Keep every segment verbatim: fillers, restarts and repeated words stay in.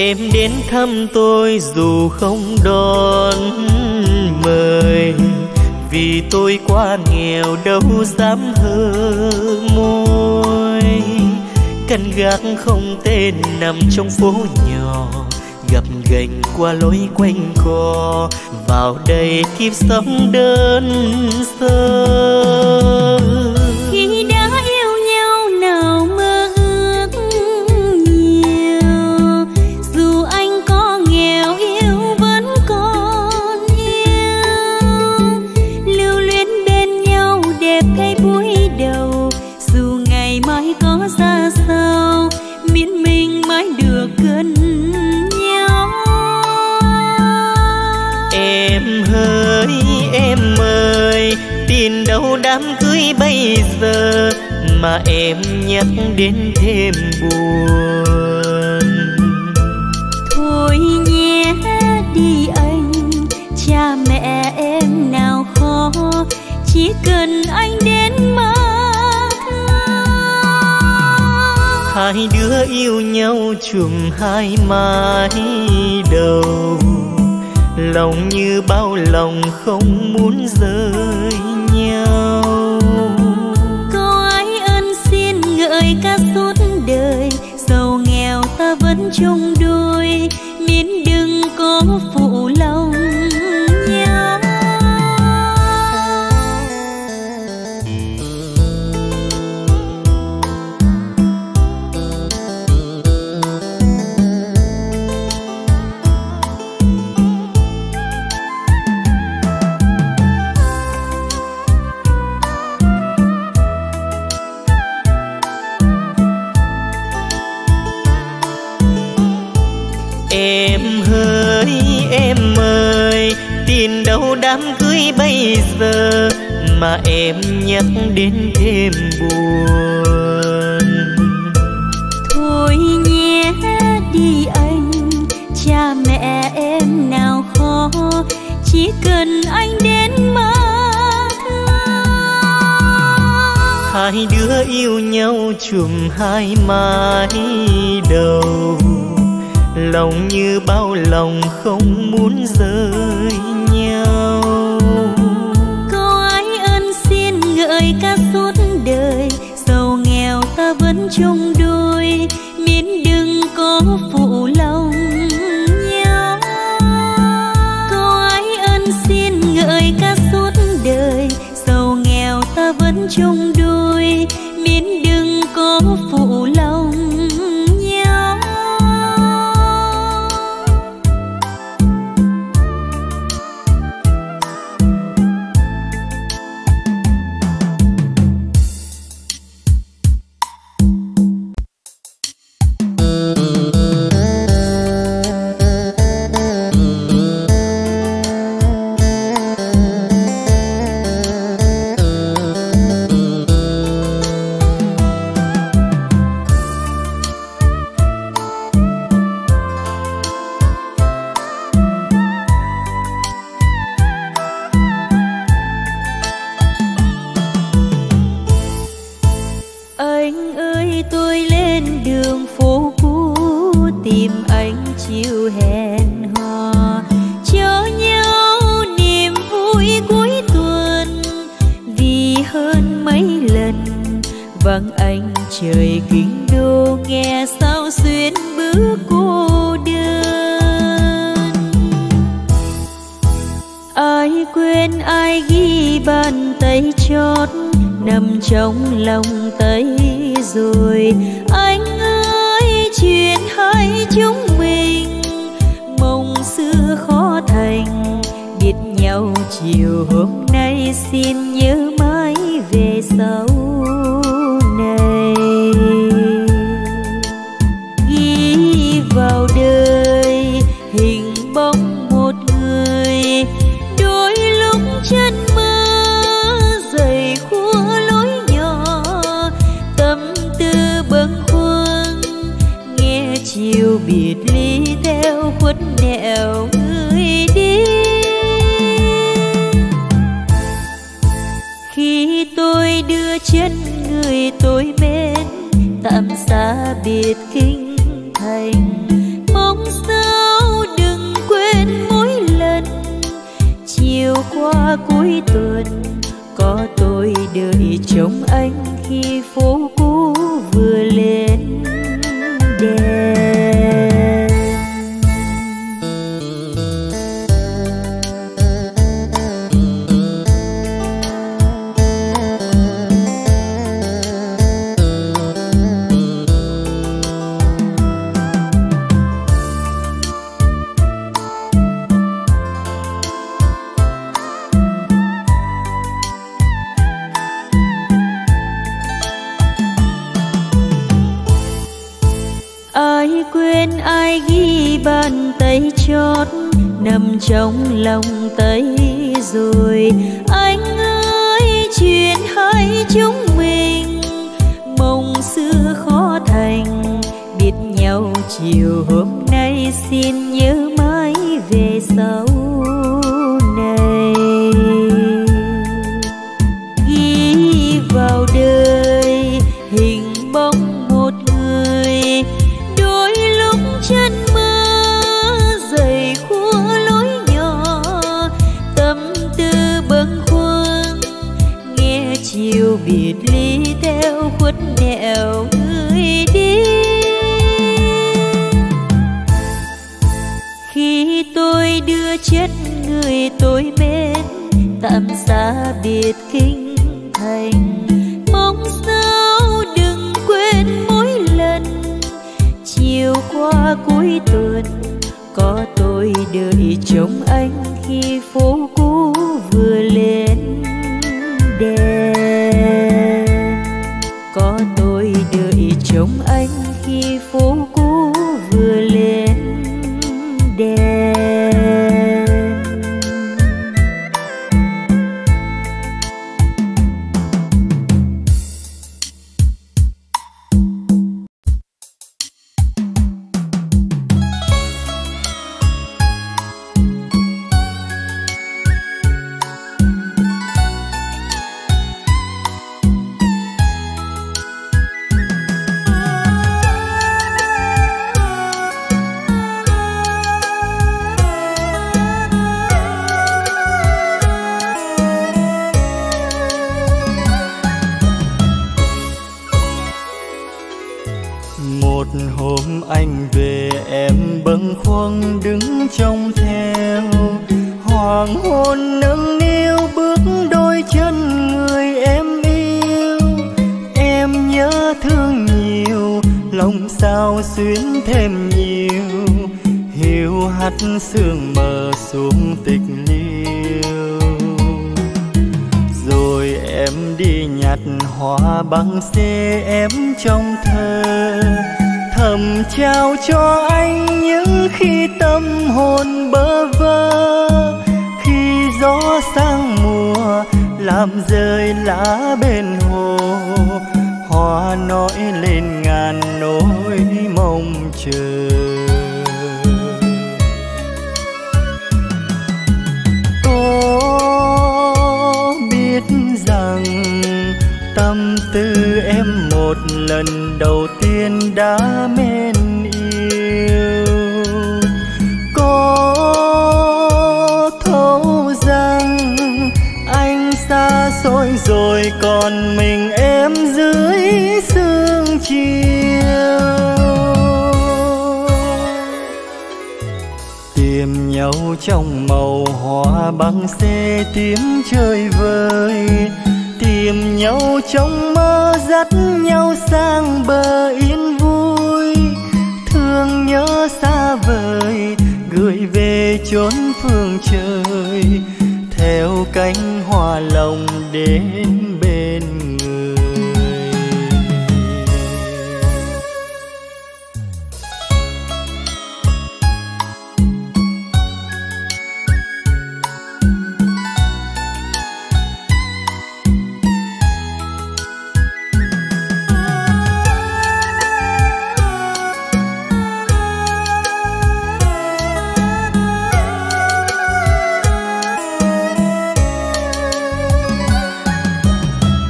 Em đến thăm tôi dù không đón mời, vì tôi quá nghèo đâu dám hơ môi. Căn gác không tên nằm trong phố nhỏ, gập ghềnh qua lối quanh co, vào đây kiếp sống đơn sơ. Khi đã yêu nhau nào mơ ước nhiều, dù anh có nghèo yêu vẫn còn yêu. Lưu luyến bên nhau đẹp cái buổi đầu, dù ngày mai có ra sao, miễn mình mãi được gần nhau. Em ơi em ơi, tin đâu đám cưới bây giờ mà em nhắc đến thêm buồn. Thôi nhé đi anh, cha mẹ em nào khó, chỉ cần anh đến mà thương. Hai đứa yêu nhau chùm hai mái đầu, lòng như bao lòng không muốn rời nhau. Có ai ân xin ngợi ca suốt đời, giàu nghèo ta vẫn chung đôi, miễn đừng có phụ lòng nhau. Em ơi em ơi, tin đâu đám cưới bây giờ mà em nhắc đến thêm buồn. Thôi nhé đi anh, cha mẹ em nào khó, chỉ cần anh đến mà thương. Hai đứa yêu nhau chùm hai mái đầu, lòng như bao lòng không muốn rời nhau. Có ai ân xin ngợi ca suốt đời, giàu nghèo ta vẫn chung đôi, miễn đừng có phụ lòng nhau. Có ai ân xin ngợi ca suốt đời, giàu nghèo ta vẫn chung đôi, miễn đừng có phụ lòng. Vâng anh trời kinh đô, nghe sao xuyên bước cô đơn. Ai quên ai ghi bàn tay chót, nằm trong lòng tay rồi. Anh ơi chuyện hai chúng mình, mộng xưa khó thành. Biết nhau chiều hôm nay, xin nhớ mãi về sau này. Ghi vào đời hình bóng một người, đôi lúc chân mơ dày khua lối nhỏ. Tâm tư bâng khuâng nghe chiều biệt ly, theo khuất nẻo người đi. Khi tôi đưa chân người tôi mến, tạm xa biệt kinh thành. Mong sao đừng quên mỗi lần chiều qua cuối tuần có tôi đợi trông anh khi phố cũ vừa lên đèn. Ai quên ai ghi bàn tay chót nằm trong lòng tay rồi. Anh ơi chuyện hai chúng mình mộng xưa khó thành, biết nhau chiều hôm nay xin nhớ mãi về sau này. Ghi vào đời hình bóng một người, đôi lúc chân mơ dày khua lối nhỏ, tâm tư bâng khuâng nghe chiều biệt ly theo khuất nẻo người đi. Khi tôi đưa chất người tôi mến tạm xa biệt kinh thành, mong sao đừng quên mỗi lần chiều qua cuối tuần có tôi đợi trông anh khi phố cũ vừa lên đèn. Có tôi đợi trông anh khi phố cũ vừa lên đèn. Một hôm anh về em bâng khuâng đứng trông theo, hoàng hôn nâng niu bước đôi chân người em yêu. Em nhớ thương nhiều lòng sao xuyến thêm nhiều, hiu hắt sương mờ xuống tịch liêu. Rồi em đi nhặt hoa băng xê em trong thơ, thầm trao cho anh những khi tâm hồn bơ vơ. Khi gió sang mùa làm rơi lá bên hồ, hoa nổi lên ngàn nỗi mong chờ. Có biết rằng tâm tư em một lần đầu tiên đã mến yêu, có thấu rằng anh xa xôi rồi còn mình em dưới sương chiều. Tìm nhau trong màu hoa băng xê tím chơi vơi, tìm nhau trong mơ dắt nhau sang bờ yên vui. Thương nhớ xa vời gửi về chốn phương trời, theo cánh hoa lòng đến bên người.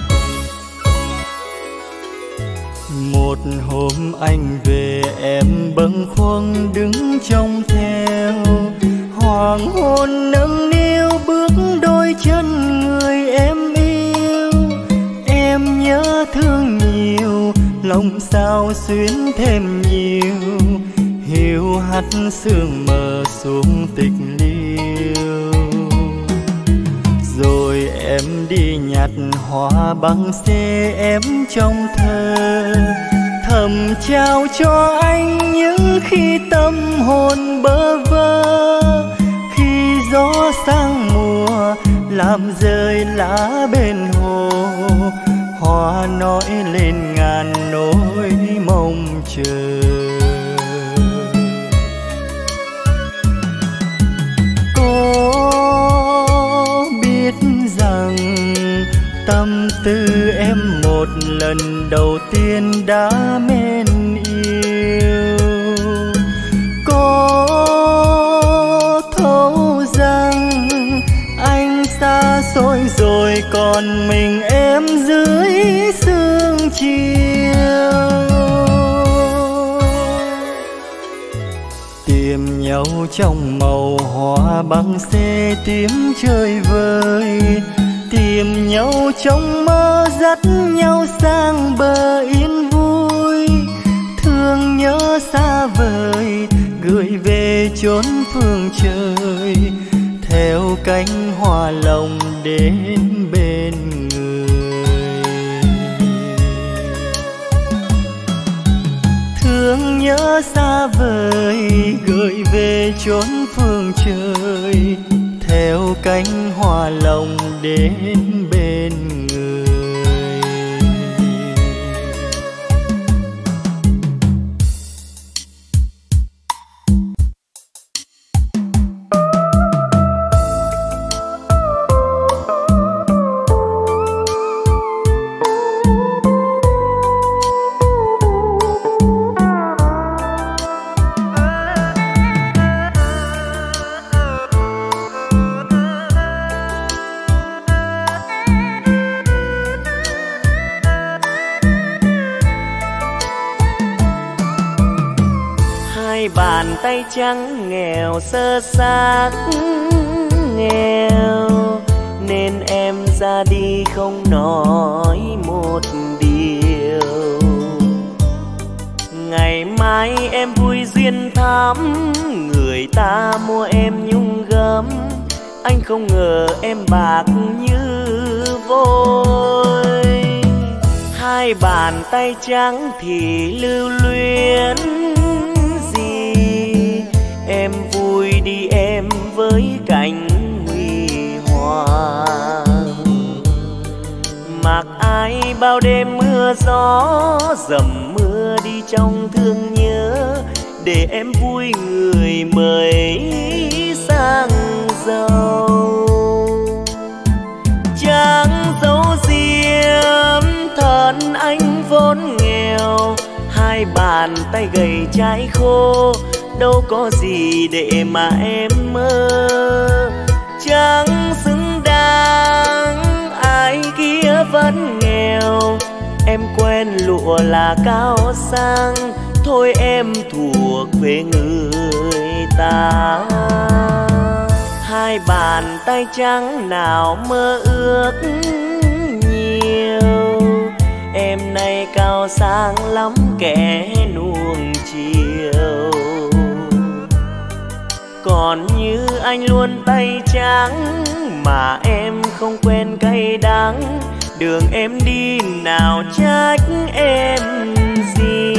Một hôm anh về em bâng khuâng đứng trông theo, hoàng hôn nâng niu bước đôi chân người em yêu. Em nhớ thương nhiều, lòng sao xuyến thêm nhiều, hiu hắt sương mờ xuống tịch liêu. Rồi em đi nhặt hoa băng xe em trong thơ, thầm trao cho anh những khi tâm hồn bơ vơ. Khi gió sang mùa làm rơi lá bên hồ, hoa nói lên ngàn nỗi mong chờ. Có biết rằng tâm tư em một lần đầu tiên đã mến yêu, có thấu rằng anh xa xôi rồi còn mình em dưới sương chiều. Tìm nhau trong màu hoa băng xe tím chơi vơi, tìm nhau trong mơ dắt nhau sang bờ yên vui. Thương nhớ xa vời gửi về chốn phương trời, theo cánh hoa lòng đến bên người. Thương nhớ xa vời gửi về chốn phương trời, theo cánh hoa lòng đến bên người. Bàn tay trắng nghèo sơ xác nghèo, nên em ra đi không nói một điều. Ngày mai em vui duyên thắm, người ta mua em nhung gấm. Anh không ngờ em bạc như vôi. Hai bàn tay trắng thì lưu luyến, em vui đi em với cảnh huy hoàng. Mặc ai bao đêm mưa gió, dầm mưa đi trong thương nhớ, để em vui người mới sang giàu. Chẳng dấu diếm thân anh vốn nghèo, hai bàn tay gầy trái khô, đâu có gì để mà em mơ. Chẳng xứng đáng ai kia vẫn nghèo, em quen lụa là cao sang, thôi em thuộc về người ta. Hai bàn tay trắng nào mơ ước nhiều, em nay cao sang lắm kẻ nuông chiều. Còn như anh luôn tay trắng, mà em không quen cay đắng. Đường em đi nào trách em gì.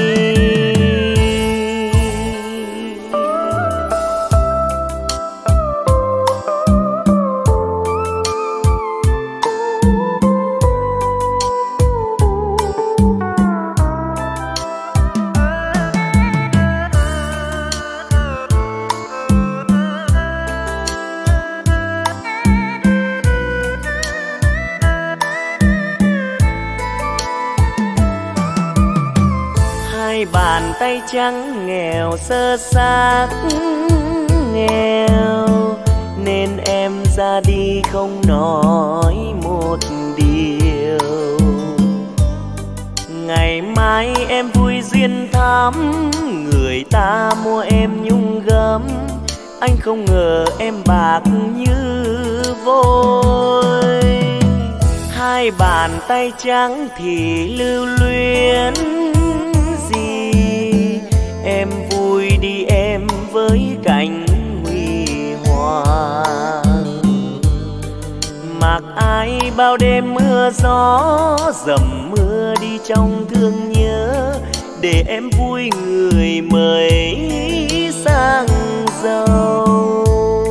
Bàn tay trắng nghèo sơ xác nghèo, nên em ra đi không nói một điều. Ngày mai em vui duyên thắm, người người ta mua em nhung gấm, anh không ngờ em bạc như vôi. Hai bàn tay trắng thì lưu luyến gì, em vui đi em với cảnh huy hoàng. Mặc ai bao đêm mưa gió, dầm mưa đi trong thương nhớ, để em vui người mới sang giàu.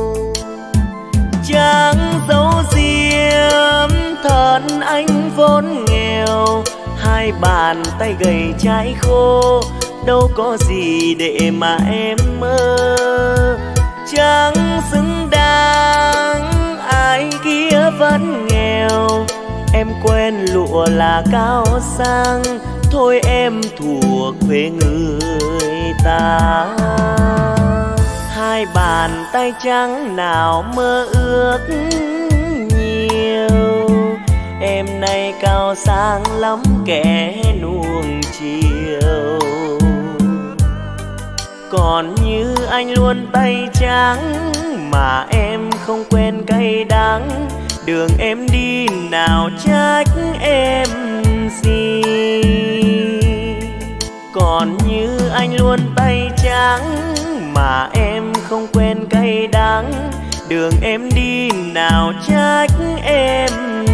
Chẳng dấu diếm thân anh vốn nghèo, hai bàn tay gầy trái khô, đâu có gì để mà em mơ. Chẳng xứng đáng ai kia vẫn nghèo, em quen lụa là cao sang, thôi em thuộc về người ta. Hai bàn tay trắng nào mơ ước nhiều, em nay cao sang lắm kẻ nuông chiều. Còn như anh luôn tay trắng mà em không quen cay đắng, đường em đi nào trách em gì. Còn như anh luôn tay trắng mà em không quen cay đắng, đường em đi nào trách em